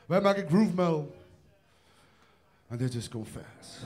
Wij maken groove metal. En dit is Confess.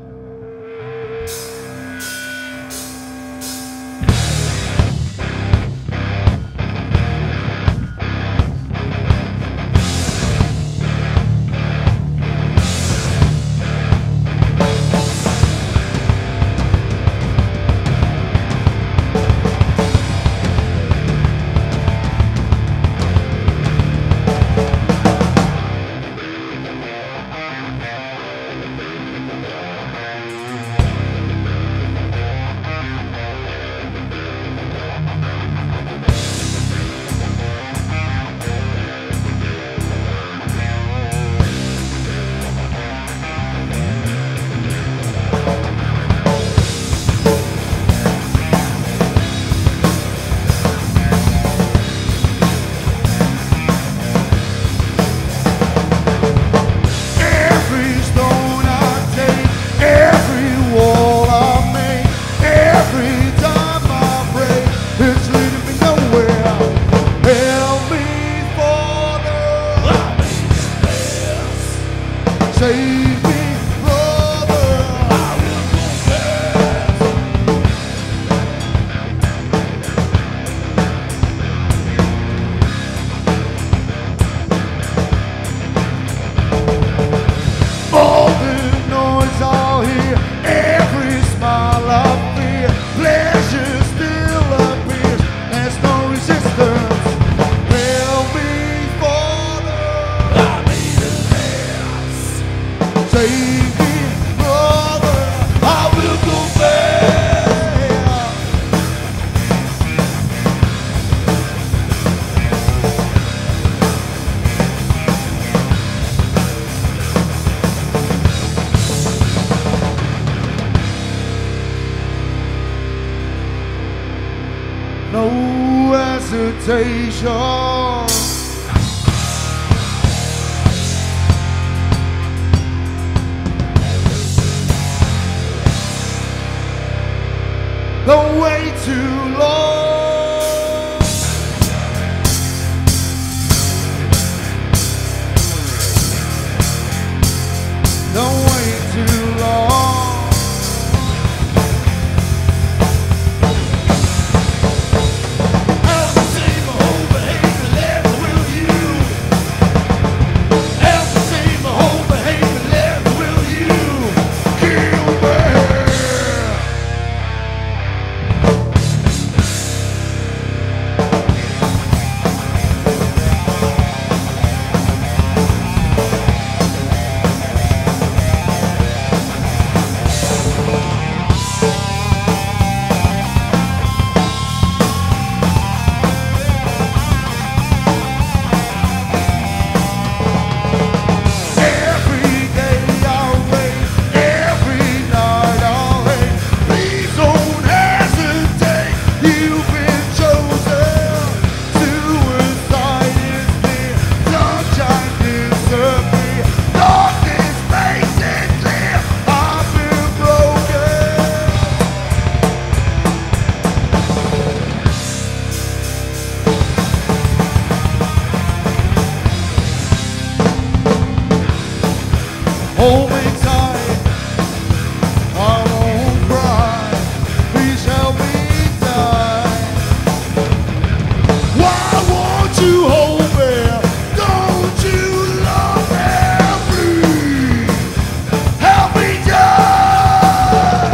Save me, brother. I will confess. All the noise I'll hear, every smile I fear, pleasure still appears. There's no resistance. Help me, Father. I need a hand. Save me, brother, I will confess. No hesitation. Don't wait too long. Don't wait too long. Help me save my whole behavior, left will you. Help me save my whole behavior, left will you. Kill me. Hold me tight, I won't cry. Please help me die. Why won't you hold me? Don't you love me? Please help me die.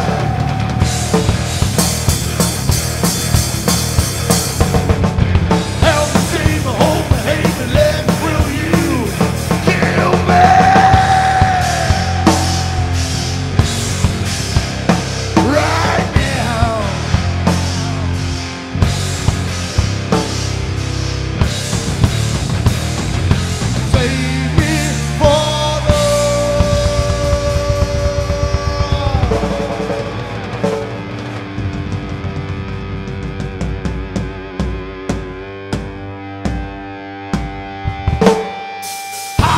Help me save my whole behavior, left will you kill me?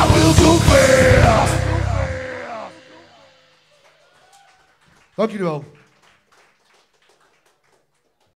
Dank jullie wel.